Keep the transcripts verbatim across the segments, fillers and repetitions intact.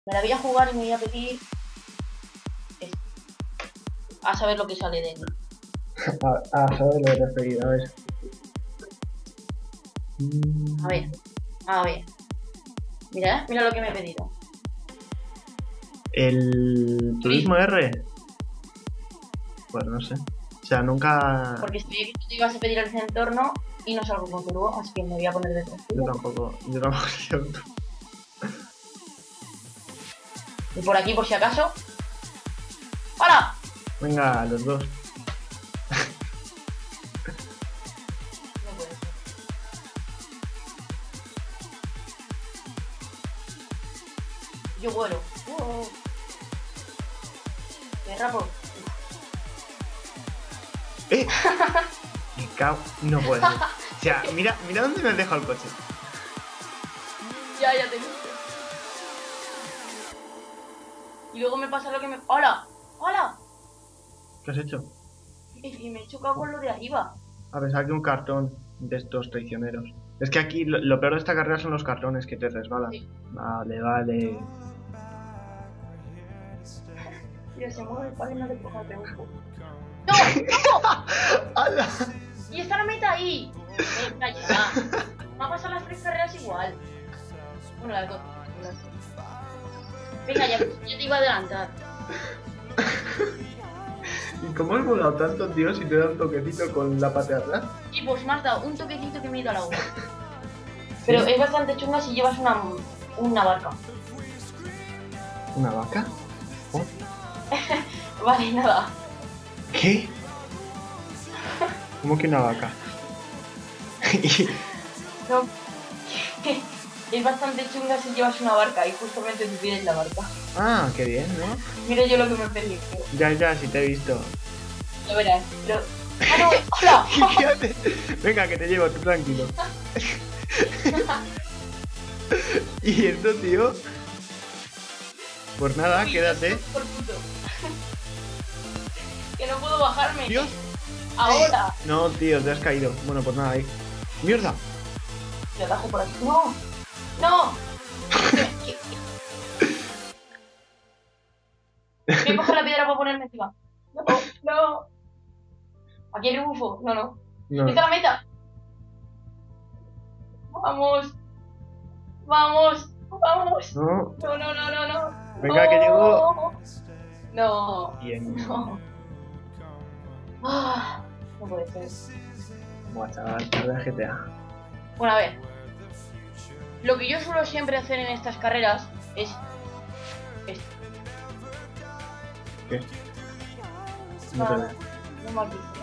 Me la voy a jugar y me voy a pedir... esto. A saber lo que sale de mí. A, a saber lo referido, a ver. A ver, a ver. Mira, ¿eh? Mira lo que me he pedido. El Turismo R. Pues no sé. O sea, nunca... Porque sabía que tú te ibas a pedir el entorno y no salgo con turbo, así que me voy a poner detrás. Yo tampoco, yo tampoco sé. Y por aquí, por si acaso. ¡Hala! Venga, los dos. No puede ser. Yo vuelo. Oh. Me rapo. ¡Eh! Me cago... No puedo. O sea, mira, mira dónde me has dejado el coche. Ya, ya te viste. Y luego me pasa lo que me... ¡Hola! ¡Hola! ¿Qué has hecho? Y, y me he chocado con lo de arriba. A pensar que un cartón de estos traicioneros. Es que aquí lo, lo peor de esta carrera son los cartones que te resbalan. Sí. Vale, vale. Mira, se mueve el palo y no le coja el un poco. ¡No! ¡No! ¡Hala! ¡Y está la meta ahí! Venga ya. Me ha pasado las tres carreras igual. Bueno, las dos. Venga, ya, ya te iba a adelantar. ¿Y cómo has volado tanto, tío, si te da un toquecito con la pata de atrás? Y pues me has dado un toquecito que me he ido a la una. Pero es bastante chunga si llevas una, una barca. ¿Una vaca? ¿Oh? Vale, nada. ¿Qué? ¿Cómo que una vaca? No. Es bastante chunga si llevas una barca y justamente tú tienes la barca. Ah, qué bien, ¿no? Mira yo lo que me perdí. Ya, ya, sí te he visto. Lo verás, pero... ¡Ah, no! ¡Hola! ¿Qué haces? Venga, que te llevo, tú tranquilo. ¿Y esto, tío? Pues nada, Uy, quédate. por puto. Que no puedo bajarme. Dios. Ahora. No, tío, te has caído. Bueno, pues nada, ahí. ¡Mierda! Te atajo por aquí. ¡No! ¡No! ¿Qué, qué? Voy a coger la piedra para ponerme encima. No, no. Aquí hay rebufo. No, no. No. ¡Esta es la meta! ¡Vamos! ¡Vamos! ¡Vamos! No. No, no, no, no, no. Venga, que llego. No. Bien. No. Ah, no puede ser. Buah, chaval, tarde de G T A. Bueno, a ver. Lo que yo suelo siempre hacer en estas carreras es esto. ¿Qué? No te Ah, veo. no me has visto.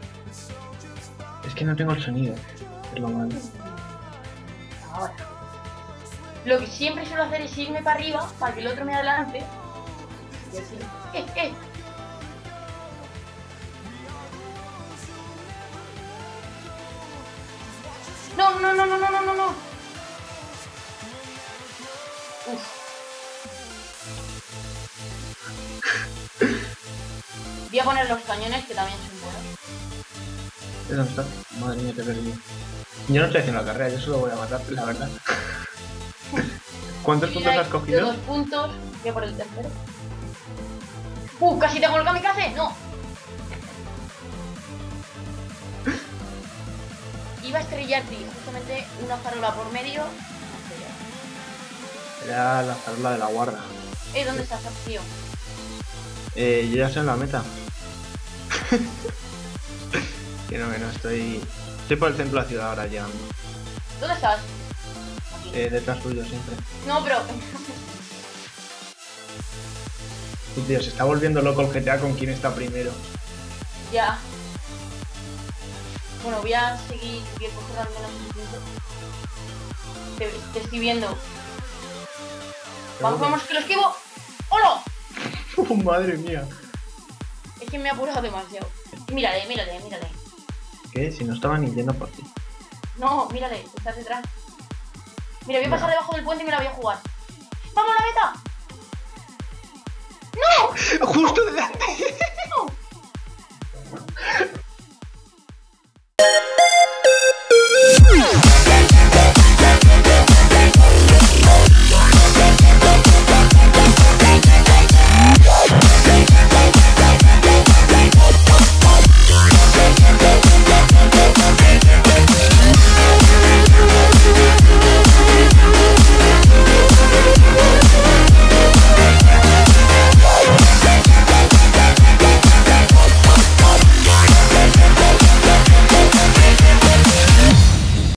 Es que no tengo el sonido. Es lo malo. Ahora. Lo que siempre suelo hacer es irme para arriba para que el otro me adelante. Y así. ¡Eh, eh! No, no, no, no, no, no, no, no. Uf. Voy a poner los cañones que también son buenos. ¿Dónde está? Madre mía, te he perdido. Yo no estoy haciendo la carrera, yo solo voy a matar, la verdad. ¿Cuántos Sí, puntos hay has cogido? Dos puntos. Voy a por el tercero. ¡Uh! ¡Casi tengo el kamikaze! ¡No! Iba a estrellar, tío. Justamente una farola por medio. Era la farola de la guarda. Eh, ¿dónde estás, tío? Eh, yo ya estoy en la meta. Que no, que no, estoy... Estoy por el centro de la ciudad ahora llegando. ¿Dónde estás? Eh, detrás tuyo siempre. No, pero... Y tío, se está volviendo loco el G T A con quién está primero. ya. Bueno, voy a seguir... Voy a coger al menos un punto. Te, te estoy viendo. Vamos, vamos, que lo esquivo. ¡Hola! Oh, madre mía. Es que me ha apurado demasiado. Mírale, mírale, mírale. ¿Qué? Si no estaba ni yendo por ti. No, mírale, estás detrás. Mira, voy a pasar No. debajo del puente y me la voy a jugar. ¡Vamos a la meta! ¡No! ¡Justo delante!